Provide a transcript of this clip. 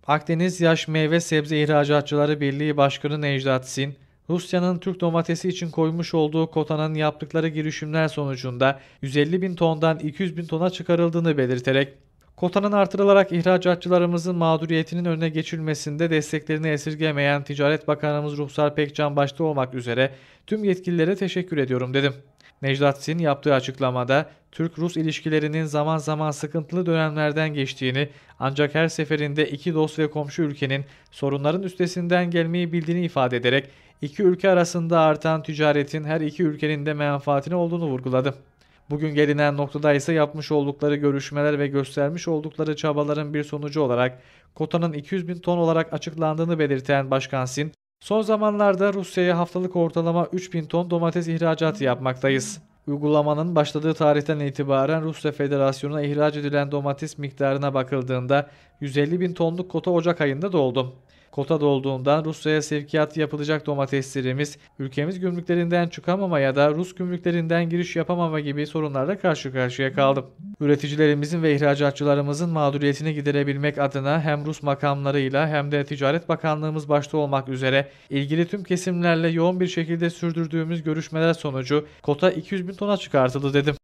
Akdeniz Yaş Meyve Sebze İhracatçıları Birliği Başkanı Necdet Sin, Rusya'nın Türk domatesi için koymuş olduğu kotanın yaptıkları girişimler sonucunda 150 bin tondan 200 bin tona çıkarıldığını belirterek, kotanın artırılarak ihracatçılarımızın mağduriyetinin önüne geçilmesinde desteklerini esirgemeyen Ticaret Bakanımız Ruhsar Pekcan başta olmak üzere tüm yetkililere teşekkür ediyorum dedim. Necdet Sin yaptığı açıklamada Türk-Rus ilişkilerinin zaman zaman sıkıntılı dönemlerden geçtiğini ancak her seferinde iki dost ve komşu ülkenin sorunların üstesinden gelmeyi bildiğini ifade ederek iki ülke arasında artan ticaretin her iki ülkenin de menfaatine olduğunu vurguladı. Bugün gelinen noktada ise yapmış oldukları görüşmeler ve göstermiş oldukları çabaların bir sonucu olarak kotanın 200 bin ton olarak açıklandığını belirten Başkan Sin, son zamanlarda Rusya'ya haftalık ortalama 3 bin ton domates ihracatı yapmaktayız. Uygulamanın başladığı tarihten itibaren Rusya Federasyonu'na ihraç edilen domates miktarına bakıldığında 150 bin tonluk kota Ocak ayında doldu. Kota dolduğundan Rusya'ya sevkiyat yapılacak domateslerimiz ülkemiz gümrüklerinden çıkamama ya da Rus gümrüklerinden giriş yapamama gibi sorunlarla karşı karşıya kaldı. Üreticilerimizin ve ihracatçılarımızın mağduriyetini giderebilmek adına hem Rus makamlarıyla hem de Ticaret Bakanlığımız başta olmak üzere ilgili tüm kesimlerle yoğun bir şekilde sürdürdüğümüz görüşmeler sonucu kota 200 bin tona çıkartıldı dedim.